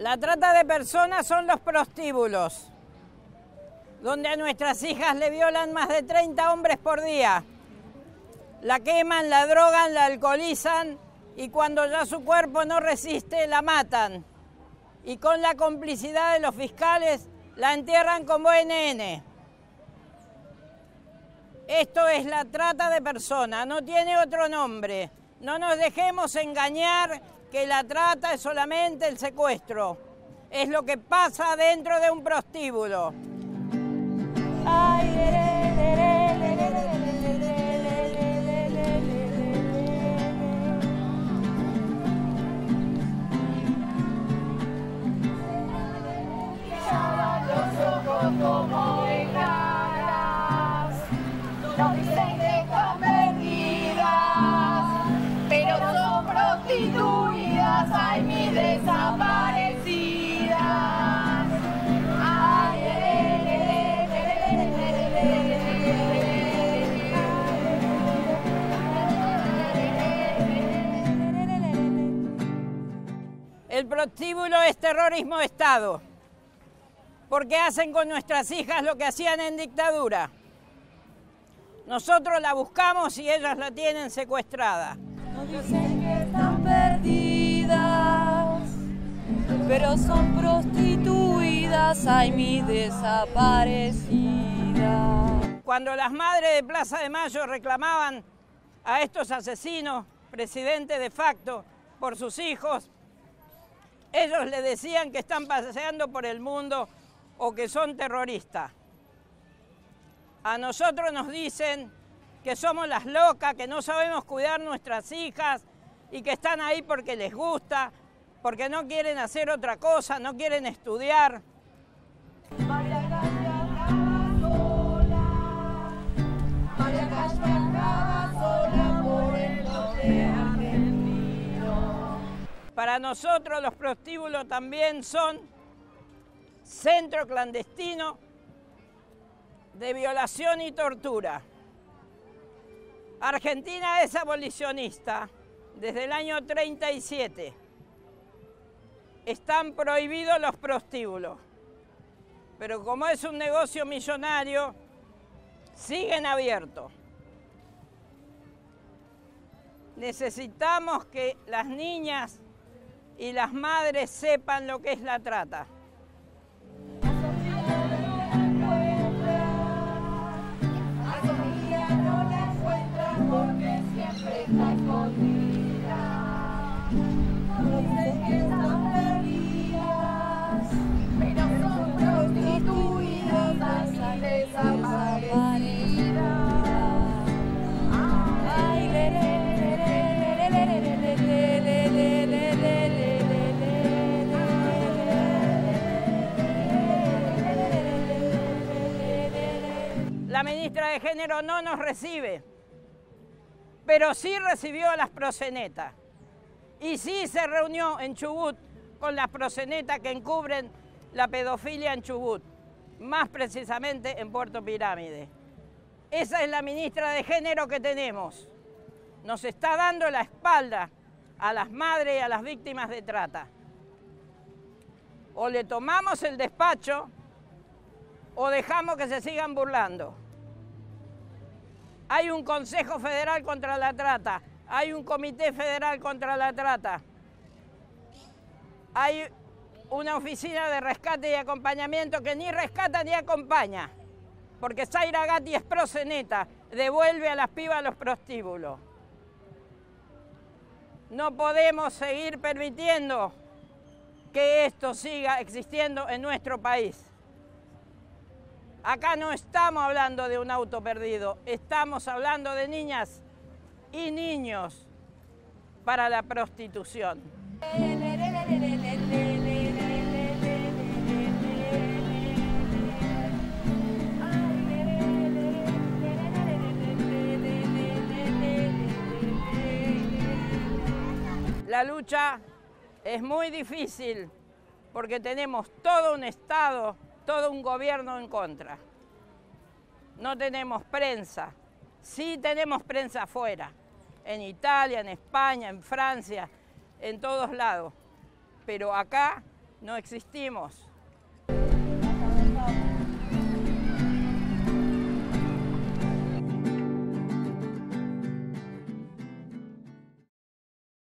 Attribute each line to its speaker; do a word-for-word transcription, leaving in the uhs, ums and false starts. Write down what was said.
Speaker 1: La trata de personas son los prostíbulos, donde a nuestras hijas le violan más de treinta hombres por día. La queman, la drogan, la alcoholizan y cuando ya su cuerpo no resiste, la matan. Y con la complicidad de los fiscales, la entierran como N N. Esto es la trata de personas, no tiene otro nombre. No nos dejemos engañar que la trata es solamente el secuestro. Es lo que pasa dentro de un prostíbulo.
Speaker 2: Como veganas, no dicen que están perdidas, pero son prostituidas, ay, mis desaparecidas. Ay,
Speaker 1: el prostíbulo es terrorismo de Estado, porque hacen con nuestras hijas lo que hacían en dictadura. Nosotros la buscamos y ellas la tienen secuestrada.
Speaker 2: no dicen que están perdidas, pero son prostituidas, ay, mis desaparecidas.
Speaker 1: Cuando las madres de Plaza de Mayo reclamaban a estos asesinos, presidente de facto, por sus hijos, ellos le decían que están paseando por el mundo o que son terroristas. A nosotros nos dicen que somos las locas, que no sabemos cuidar nuestras hijas y que están ahí porque les gusta, porque no quieren hacer otra cosa, no quieren estudiar.
Speaker 2: María Castañeda sola, María Castañeda sola por el norte argentino.
Speaker 1: Para nosotros los prostíbulos también son centro clandestino de violación y tortura. Argentina es abolicionista desde el año treinta y siete. Están prohibidos los prostíbulos, pero como es un negocio millonario, siguen abiertos. Necesitamos que las niñas y las madres sepan lo que es la trata.
Speaker 2: Porque siempre está escondida. No dicen que están perdidas, pero son prostituidas, así desaparecidas. Ay, le, le, le, le, le, le, le, le, le, le, le.
Speaker 1: La ministra de Género no nos recibe, pero sí recibió a las proxenetas y sí se reunió en Chubut con las proxenetas que encubren la pedofilia en Chubut, más precisamente en Puerto Pirámide. Esa es la ministra de Género que tenemos. Nos está dando la espalda a las madres y a las víctimas de trata. O le tomamos el despacho o dejamos que se sigan burlando. Hay un Consejo Federal contra la Trata, hay un Comité Federal contra la Trata, hay una oficina de rescate y acompañamiento que ni rescata ni acompaña, porque Zaira Gatti es proxeneta, devuelve a las pibas a los prostíbulos. No podemos seguir permitiendo que esto siga existiendo en nuestro país. Acá no estamos hablando de un auto perdido, estamos hablando de niñas y niños para la prostitución. La lucha es muy difícil porque tenemos todo un Estado, todo un gobierno en contra. No tenemos prensa, sí tenemos prensa afuera, en Italia, en España, en Francia, en todos lados. Pero acá No existimos.
Speaker 2: Hasta luego.